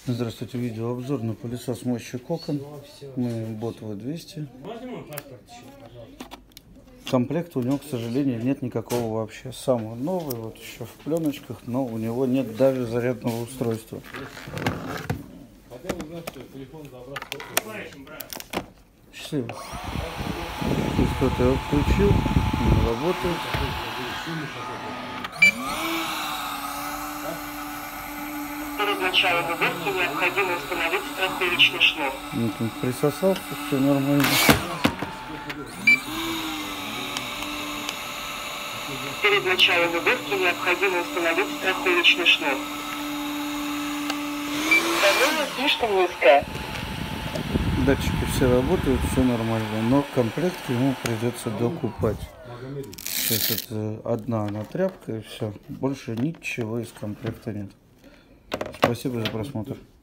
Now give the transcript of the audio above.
Здравствуйте, видеообзор на пылесос мощи Кокон. Мы бот V200. Комплект у него, к сожалению, нет никакого вообще. Самый новый, вот еще в пленочках, но у него нет даже зарядного устройства. Счастливо. То есть кто-то его включил, он работает. Перед началом уборки необходимо установить страховочный шнур. Вот он присосался, все нормально. Перед началом уборки необходимо установить страховочный шнур. Давление слишком низкое. Датчики все работают, все нормально, но комплект ему придется докупать. Сейчас это одна она тряпка и все. Больше ничего из комплекта нет. Спасибо за просмотр.